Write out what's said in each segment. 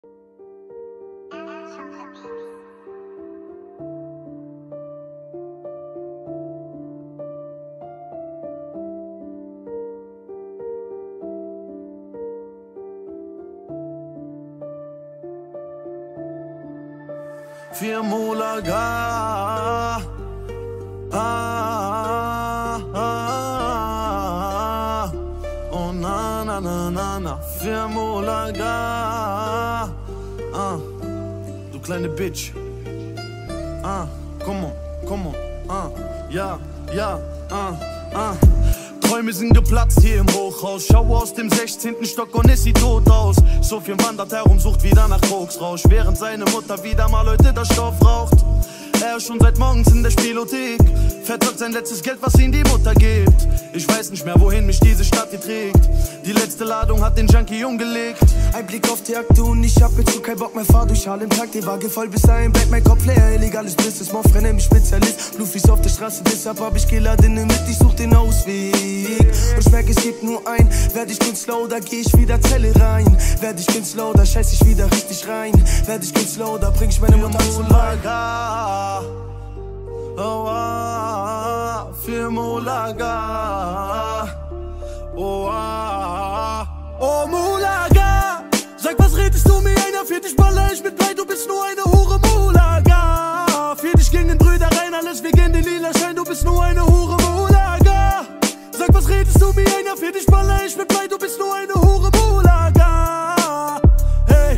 Für Mulaga, oh na na na na na, für Mulaga, du kleine Bitch, come on, ja, Träume sind geplatzt hier im Hochhaus. Schaue aus dem 16. Stock und es sieht tot aus. Sofian wandert herum, sucht wieder nach Koksrausch, während seine Mutter wieder mal Leute der Stoff raucht. Er ist schon seit morgens in der Spielothek, verzockt sein letztes Geld, was ihm die Mutter gibt. Ich weiß nicht mehr, wohin mich diese Stadt hier trägt. Die letzte Ladung hat den Junkie umgelegt. Ein Blick auf die Akte und ich hab jetzt so kein Bock mehr. Fahr durch Harlem, Tag, die Waage voll bis dahin bleibt mein Kopf leer. Illegales Business, Moffre, nenn mich Spezialist. Bluefies auf der Straße, deshalb hab ich Geladene mit. Ich such den Ausweg und ich merk, es gibt nur ein. Werd ich Künstler oder geh ich wieder Zelle rein? Werd ich Künstler oder scheiß ich wieder richtig rein? Werd ich Künstler oder bring ich meine Mutter zum Lager? Für Mulaga, oh Mulaga, sag, was redest du mir einer? Für dich baller ich mit Blei, du bist nur eine Hure, Mulaga. Für dich gingen Brüder rein, alles wegen den lila Schein, du bist nur eine Hure, Mulaga. Sag, was redest du mir einer? Für dich baller ich mit Blei, du bist nur eine Hure, Mulaga. Hey,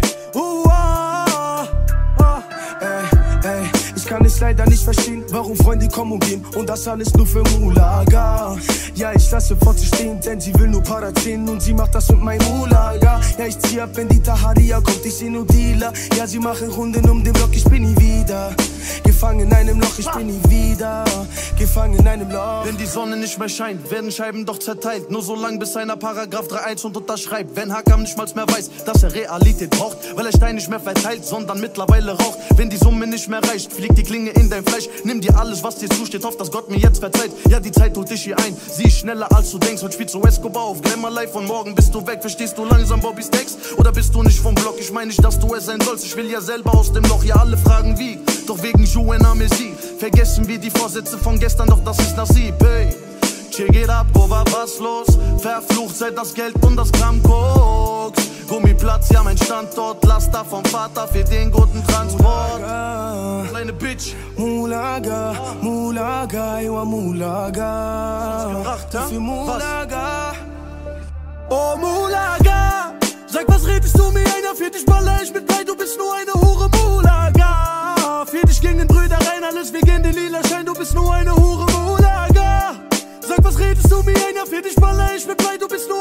Ich kann es leider nicht verstehen, warum Freunde kommen und gehen und das alles nur für Mulaga. Ja, ich lasse Fotze stehen, denn sie will nur Para ziehen und sie macht das mit meinem Mulaga. Ja, ich zieh ab, wenn die Taharia kommt, ich seh nur Dealer. Ja, sie machen Runden um den Block, ich bin nie wieder gefangen in einem Loch, ich bin nie wieder gefangen in einem Loch. Wenn die Sonne nicht mehr scheint, werden Scheiben doch zerteilt. Nur so lang, bis einer Paragraph 3.1 und unterschreibt. Wenn Hakam nicht mal mehr weiß, dass er Realität braucht, weil er Stein nicht mehr verteilt, sondern mittlerweile raucht. Wenn die Summe nicht mehr reicht, fliegt die Klinge in dein Fleisch. Nimm dir alles, was dir zusteht, hoff, dass Gott mir jetzt verzeiht. Ja, die Zeit holt dich hier ein, sie ist schneller als du denkst. Heute spielst du Escobar auf Glamour Life und morgen bist du weg. Verstehst du langsam Bobbys Text? Oder bist du nicht vom Block? Ich meine nicht, dass du es sein sollst, ich will ja selber aus dem Loch. Ja, alle fragen wie, doch wegen Juena Messi vergessen wir die Vorsätze von gestern, doch das ist Nasib, ey. Chill geht ab, wo war was los? Verflucht seit das Geld und das Gramm Koks. Gummiplatz, ja mein Standort, Laster vom Vater für den guten Transport. Kleine Bitch. Mulaga, Mulaga, ja Mulaga. Für Mulaga. Oh Mulaga, sag, was redest du mir einer? Für dich baller ich mit Blei, du bist nur eine Hure, Mulaga. Für dich gingen Brüder rein, alles wegen den lila Schein, du bist nur eine Hure, Mulaga. Sag, was redest du mir einer? Für dich baller ich mit Blei, du bist nur